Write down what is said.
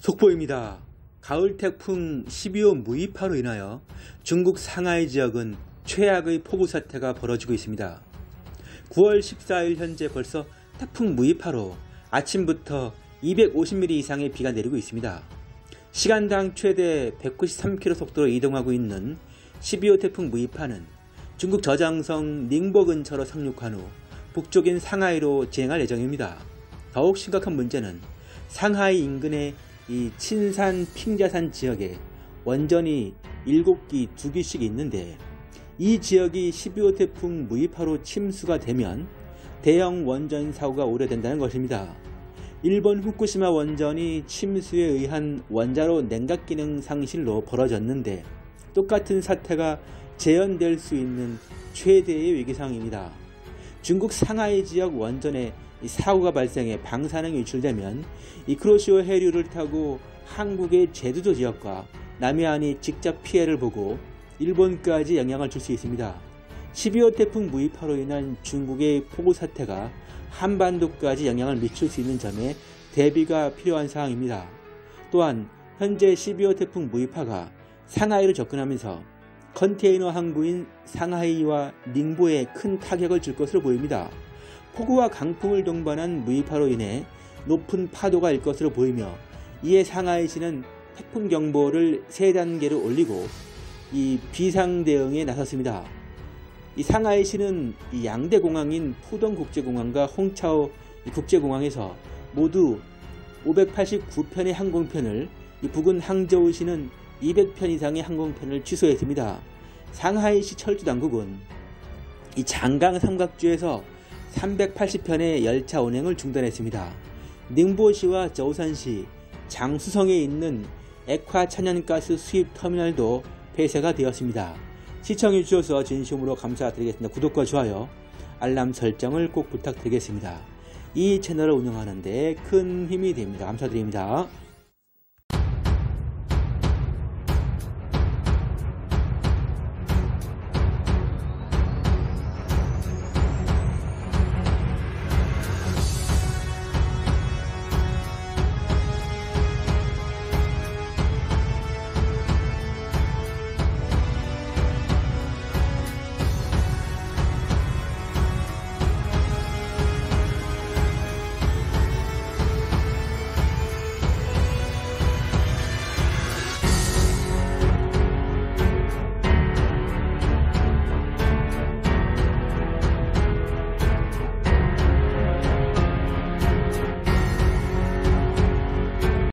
속보입니다. 가을 태풍 12호 무이파로 인하여 중국 상하이 지역은 최악의 폭우 사태가 벌어지고 있습니다. 9월 14일 현재 벌써 태풍 무이파로 아침부터 250mm 이상의 비가 내리고 있습니다. 시간당 최대 193km 속도로 이동하고 있는 12호 태풍 무이파는 중국 저장성 닝보 근처로 상륙한 후 북쪽인 상하이로 진행할 예정입니다. 더욱 심각한 문제는 상하이 인근의 이 친산 핑자산 지역에 원전이 7기 2기씩 있는데 이 지역이 12호 태풍 무이파로 침수가 되면 대형 원전 사고가 우려된다는 것입니다. 일본 후쿠시마 원전이 침수에 의한 원자로 냉각 기능 상실로 벌어졌는데 똑같은 사태가 재현될 수 있는 최대의 위기상황입니다. 중국 상하이 지역 원전에 사고가 발생해 방사능이 유출되면 이 크로시오 해류를 타고 한국의 제주도 지역과 남해안이 직접 피해를 보고 일본까지 영향을 줄 수 있습니다. 12호 태풍 무이파로 인한 중국의 폭우 사태가 한반도까지 영향을 미칠 수 있는 점에 대비가 필요한 상황입니다. 또한 현재 12호 태풍 무이파가 상하이를 접근하면서 컨테이너 항구인 상하이와 닝보에 큰 타격을 줄 것으로 보입니다. 폭우와 강풍을 동반한 무이파로 인해 높은 파도가 일 것으로 보이며 이에 상하이시는 태풍경보를 3단계로 올리고 이 비상대응에 나섰습니다. 이 상하이시는 이 양대 공항인 푸동국제공항과 홍차오 국제공항에서 모두 589편의 항공편을, 이 부근 항저우시는 200편 이상의 항공편을 취소했습니다. 상하이시 철도당국은 이 장강 삼각주에서 380편의 열차 운행을 중단했습니다. 닝보시와 저우산시, 장수성에 있는 액화 천연가스 수입 터미널도 폐쇄가 되었습니다. 시청해주셔서 진심으로 감사드리겠습니다. 구독과 좋아요, 알람 설정을 꼭 부탁드리겠습니다. 이 채널을 운영하는 데 큰 힘이 됩니다. 감사드립니다.